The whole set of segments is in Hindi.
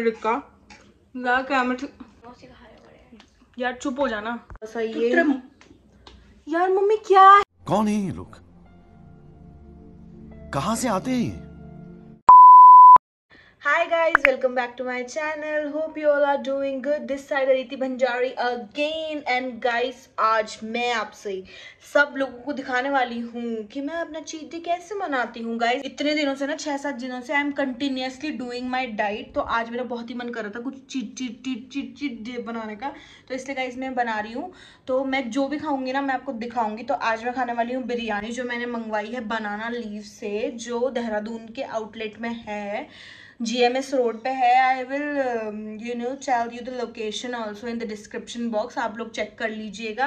पनीर टिक्का क्या मैं यार चुप हो जाना। सही है यार। मम्मी क्या है? कौन है ये लोग, कहां से आते हैं? Hi guys, welcome back to my channel. Hope you all are doing good. This side Aditi Bhandari again and guys, आज मैं आपसे सब लोगों को दिखाने वाली हूँ कि मैं अपना चीट डे कैसे मनाती हूँ। गाइस इतने दिनों से ना 6-7 दिनों से I am continuously doing my diet, तो आज मेरा बहुत ही मन कर रहा था कुछ चीट डे बनाने का, तो इसलिए गाइस मैं बना रही हूँ। तो मैं जो भी खाऊंगी ना मैं आपको दिखाऊंगी। तो आज मैं खाने वाली हूँ बिरयानी, जो मैंने मंगवाई है बनाना लीव से, जो देहरादून के आउटलेट में है, GMS रोड पे है। I will tell you the location also in the description box, आप लोग चेक कर लीजिएगा।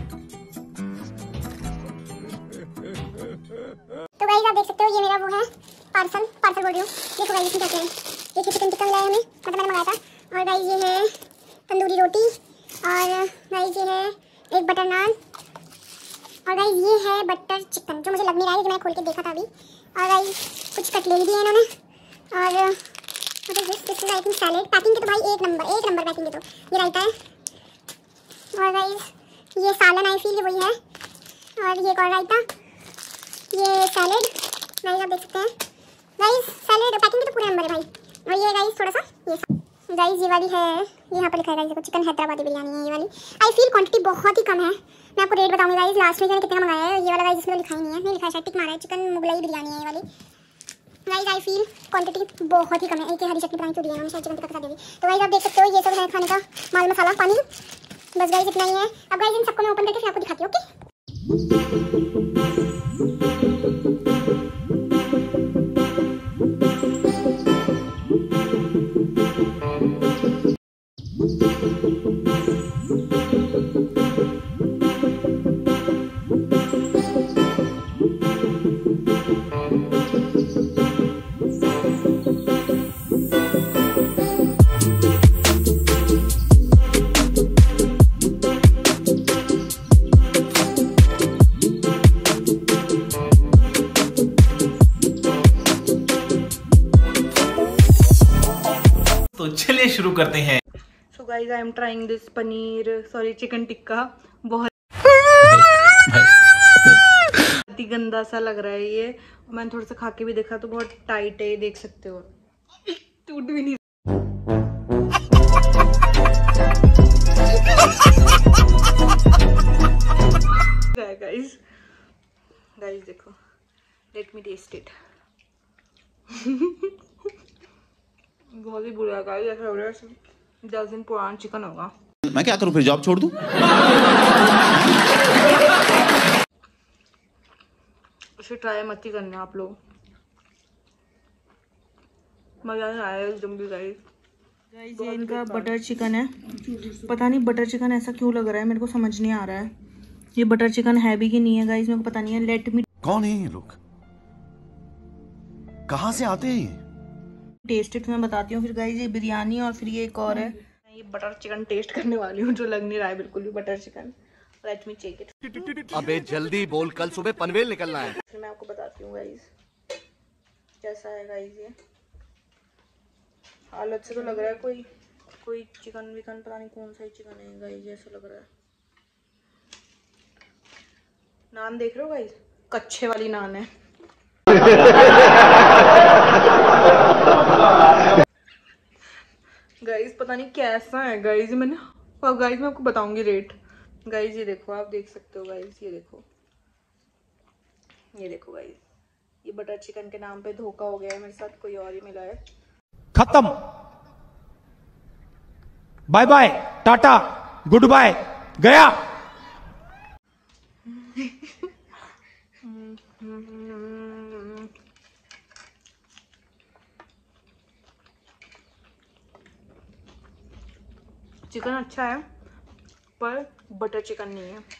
तो गाइस आप देख सकते हो ये मेरा वो है पार्सल बोल रही हूँ। देखो गाइस इसमें क्या है, ये चिकन टिक्का मिला है हमें, मतलब मैंने मंगाया था। और गाइस ये है तंदूरी रोटी, और गाइस ये है एक बटर नान, और गाइस ये है बटर चिकन जो मुझे लग नहीं रहा है, जो मैं खोल के देखा था अभी। और गाइस कुछ कटलेरी भी है इन्होंने, और this is I think salad. Packing के तो भाई एक नंबर पैकिंग के तो ये रायता है। और गाइस ये सालन आई फील वही है, और ये एक और रायता, ये सैलेड गाइस आप देख सकते हैं। गाइस सैलेड पैकिंग के तो पूरे नंबर है भाई। और ये गाइस थोड़ा सा ये गाइस ये वाली है, यहाँ पर लिखा है गाइस देखो चिकन हैदराबादी बिरयानी है ये वाली। आई फील क्वांटिटी बहुत ही कम है, मैं आपको रेट बताऊंगी गाइस लास्ट में कितना मंगाया है। ये वाला गाइस इसमें लिखा ही नहीं है, नहीं लिखा है, शायद टिक मारा है। चिकन मुगलाई बिरयानी है ये वाली गाइस। आई फील क्वांटिटी बहुत ही कम है। एक हरी चटनी बनाई तो दी है उन्होंने, शायद चिकन टिक्का के साथ दे दी। तो गाइस आप देख सकते हो ये सब है खाने का माल मसाला पानी, बस गाइस इतना ही है। अब गाइस इन सबको मैं ओपन करके फिर आपको दिखाती हूँ। तो चलिए शुरू करते हैं। So guys I am trying this chicken tikka. बहुत ही गंदा सा लग रहा है ये। मैंने थोड़ा सा खा के भी देखा तो बहुत टाइट है, ये देख सकते हो, टूट भी नहीं। गाइस देखो, लेट मी टेस्ट इट। बहुत ही बुरा गाइस, ऐसा लग रहा है 10 दिन पुराना चिकन होगा। मैं क्या करूं फिर, जॉब छोड़ दूं? इसे ट्राई मत ही करना आप लोग, मजा नहीं आया एकदम भी। गाइस ये इनका बटर चिकन है, पता नहीं बटर चिकन ऐसा क्यों लग रहा है, मेरे को समझ नहीं आ रहा है ये बटर चिकन है भी कि नहीं है गाइस, मेरे को पता नहीं है। लेट मी कौन है ये लोग, कहां से आते हैं? टेस्ट इट मैं बताती हूँ फिर गाइस। ये बिरयानी और फिर ये एक और है, मैं ये बटर चिकन टेस्ट करने वाली हूँ, जो लग नहीं रहा है बिल्कुल भी butter chicken. Let me check it. अबे जल्दी बोल, कल सुबह पनवेल निकलना है। फिर मैं आपको बताती हूँ गाइस कैसा है। गाइस ये हालत से तो लग रहा है कोई चिकन विकन, पता नहीं कौन सा ही चिकन है गाइस, ऐसा लग रहा है। नान देख रहे हो गाइस, कच्चे वाली नान है। गाइस पता नहीं कैसा है गाइस, मैंने और गाइस मैं आपको बताऊंगी रेट। गाइस ये देखो, आप देख सकते हो गाइस, ये देखो गाइस, ये बटर चिकन के नाम पे धोखा हो गया है मेरे साथ, कोई और ही मिला है। खत्म, bye bye tata good bye, गया। चिकन अच्छा है पर बटर चिकन नहीं है।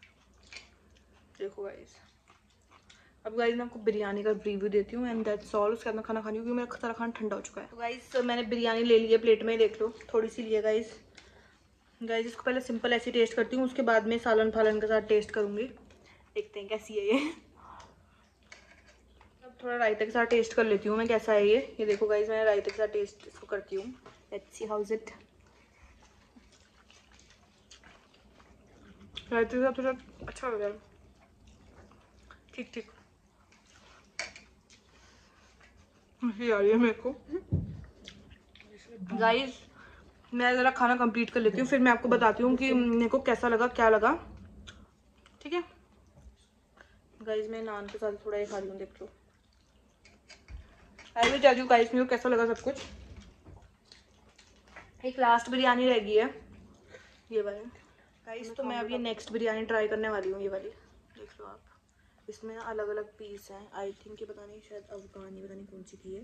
देखो गाइस, अब गाइस मैं आपको बिरयानी का रिव्यू देती हूँ एंड दैट्स ऑल। उसके बाद मैं खाना खानी हूँ क्योंकि मेरा सारा खाना ठंडा हो चुका है। तो गाइस मैंने बिरयानी ले ली है, प्लेट में देख लो, थोड़ी सी ली है गाइस। इसको पहले सिंपल ऐसी टेस्ट करती हूँ, उसके बाद में सालन फालन के साथ टेस्ट करूँगी, देखते हैं कैसी है ये। अब थोड़ा रायते के साथ टेस्ट कर लेती हूँ मैं कैसा है ये। देखो गाइस मैंने रायते के साथ टेस्ट इसको करती हूँ। Let's see how is it. रायते का थोड़ा अच्छा लग रहा है, ठीक ठीक आ रही है मेरे को। गाइस मैं ज़रा खाना कंप्लीट कर लेती हूँ, फिर मैं आपको बताती हूँ कि मेरे को कैसा लगा, क्या लगा, ठीक है। गाइस मैं नान के साथ थोड़ा ही खा रही हूँ, देख लो। I will tell you guys मेरे को कैसा लगा सब कुछ। एक लास्ट बिरयानी रह गई है, ये वाली गाइस। तो मैं अब ये नेक्स्ट बिरयानी ट्राई करने वाली हूँ, ये वाली देख लो आप। इसमें अलग अलग पीस हैं, आई थिंक ये पता नहीं शायद अफगानी पता नहीं कौन सी की है।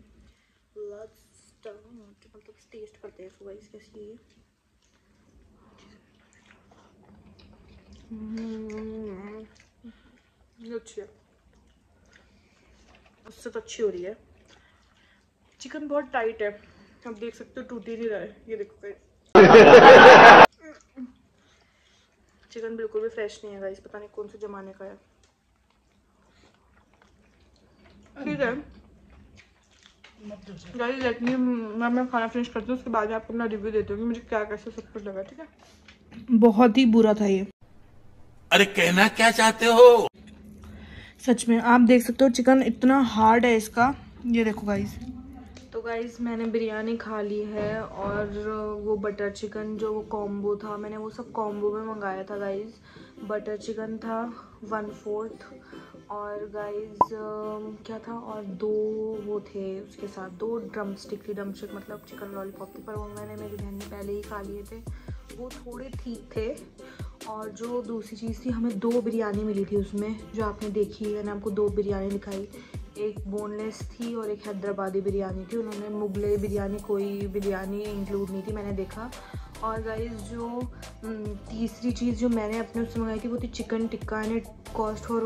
मतलब टेस्ट करते हैं इसको गाइस कैसी है। ये अच्छी है, उससे तो अच्छी हो रही है। चिकन बहुत टाइट है, आप देख सकते हो, टूट ही नहीं रहा है, ये देखो गाइस। चिकन बिल्कुल भी फ्रेश नहीं है गाइस, पता नहीं कौन से जमाने का है। ठीक है गाइस, लेट मी मैं खाना फिनिश करती हूँ, उसके बाद आपको अपना रिव्यू देती हूँ कि मुझे क्या कैसे सब कुछ लगा, ठीक है। बहुत ही बुरा था ये। अरे कहना क्या चाहते हो? सच में आप देख सकते हो चिकन इतना हार्ड है इसका, ये देखो गाइस। तो गाइस मैंने बिरयानी खा ली है, और वो बटर चिकन जो वो कॉम्बो था, मैंने वो सब कॉम्बो में मंगाया था गाइस। बटर चिकन था 1/4, और गाइस क्या था, और 2 वो थे उसके साथ, 2 ड्रमस्टिक थी। ड्रमस्टिक मतलब चिकन लॉलीपॉप थी, पर वो मैंने मेरी बहन ने पहले ही खा लिए थे, वो थोड़े ठीक थे। और जो दूसरी चीज़ थी, हमें 2 बिरयानी मिली थी उसमें, जो आपने देखी, मैंने आपको 2 बिरयानी दिखाई। एक बोनलेस थी और एक हैदराबादी बिरयानी थी। उन्होंने मुगलई बिरयानी, कोई बिरयानी इंक्लूड नहीं थी, मैंने देखा। और गाइस जो तीसरी चीज़ जो मैंने अपने उससे मंगाई थी वो थी chicken tikka, and it cost for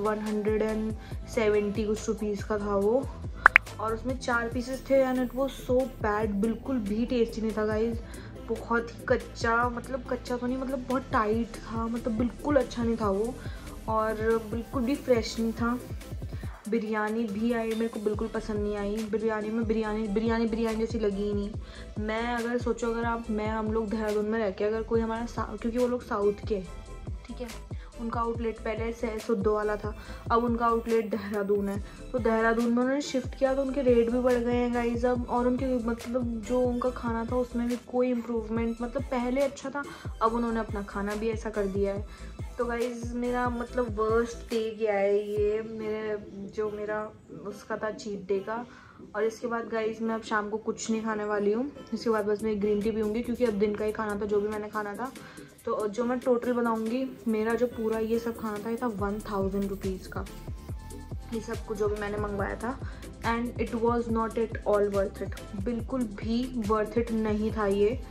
₹170 कुछ रुपीज़ का था वो, और उसमें 4 पीसेस थे, and it was so bad, बिल्कुल भी टेस्टी नहीं था गाइस। बहुत ही कच्चा, मतलब कच्चा तो नहीं, मतलब बहुत टाइट था, मतलब बिल्कुल अच्छा नहीं था वो, और बिल्कुल भी फ्रेश नहीं था। बिरयानी भी आई, मेरे को बिल्कुल पसंद नहीं आई। बिरयानी में बिरयानी जैसी लगी ही नहीं। मैं अगर सोचो, अगर हम लोग देहरादून में रह के, अगर कोई हमारा क्योंकि वो लोग साउथ के, ठीक है, उनका आउटलेट पहले सुद्दो वाला था, अब उनका आउटलेट देहरादून है। तो देहरादून में उन्होंने शिफ्ट किया तो उनके रेट भी बढ़ गए हैं गाइस अब, और उनके मतलब जो उनका खाना था उसमें भी कोई इम्प्रूवमेंट, मतलब पहले अच्छा था, अब उन्होंने अपना खाना भी ऐसा कर दिया है। तो गाइस मेरा मतलब वर्स्ट डे गया है ये, मेरा उसका था चीट डे का। और इसके बाद गाइस मैं अब शाम को कुछ नहीं खाने वाली हूँ, इसके बाद बस मैं ग्रीन टी पीऊँगी, क्योंकि अब दिन का ही खाना था जो भी मैंने खाना था। तो जो मैं टोटल बनाऊँगी, मेरा जो पूरा ये सब खाना था, ये था 1000 रुपीज़ का, ये सब कुछ जो भी मैंने मंगवाया था। And it was not at all worth it, बिल्कुल भी वर्थ इट नहीं था ये,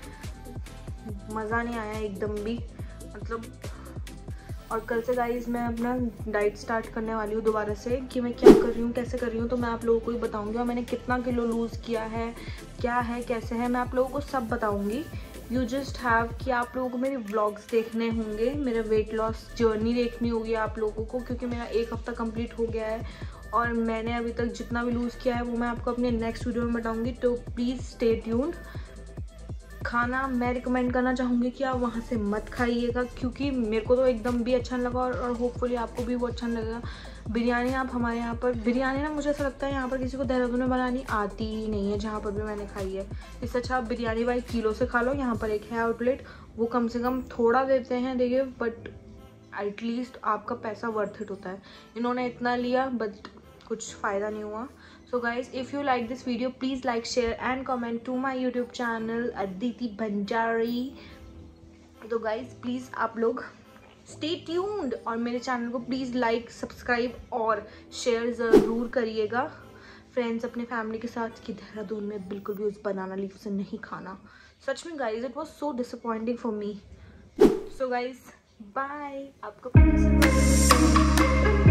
मज़ा नहीं आया एकदम भी, मतलब। और कल से गाइस मैं अपना डाइट स्टार्ट करने वाली हूँ दोबारा से, कि मैं क्या कर रही हूँ, कैसे कर रही हूँ, तो मैं आप लोगों को ही बताऊँगी। और मैंने कितना किलो लूज़ किया है, क्या है, कैसे है, मैं आप लोगों को सब बताऊँगी। यू जस्ट हैव कि आप लोगों को मेरे व्लॉग्स देखने होंगे, मेरा वेट लॉस जर्नी देखनी होगी आप लोगों को, क्योंकि मेरा 1 हफ्ता कंप्लीट हो गया है, और मैंने अभी तक जितना भी लूज़ किया है वो मैं आपको अपने नेक्स्ट वीडियो में बताऊँगी। तो प्लीज़ स्टे ट्यून्ड। खाना मैं रिकमेंड करना चाहूँगी कि आप वहाँ से मत खाइएगा, क्योंकि मेरे को तो एकदम भी अच्छा नहीं लगा, और होपफुली आपको भी वो अच्छा नहीं लगेगा। बिरयानी आप हमारे यहाँ पर, बिरयानी ना मुझे ऐसा लगता है यहाँ पर किसी को देहरादून में बनानी आती ही नहीं है, जहाँ पर भी मैंने खाई है। इससे अच्छा आप बिरयानी बाई किलो से खा लो, यहाँ पर एक है आउटलेट, वो कम से कम थोड़ा देते हैं, देखिए, बट एटलीस्ट आपका पैसा वर्थ इट होता है। इन्होंने इतना लिया बट कुछ फ़ायदा नहीं हुआ। So guys, if you like this video, please like, share and comment to my YouTube channel Aditi Bhanjari. तो guys, please आप लोग stay tuned, और मेरे चैनल को प्लीज़ लाइक, सब्सक्राइब और शेयर ज़रूर करिएगा फ्रेंड्स अपने फैमिली के साथ, कि देहरादून में बिल्कुल भी उस बनाना लीफ से नहीं खाना। सच में guys it was so disappointing for me. So guys bye, आपको